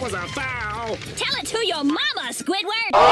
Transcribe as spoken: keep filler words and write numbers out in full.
was a foul. Tell it to your mama, Squidward!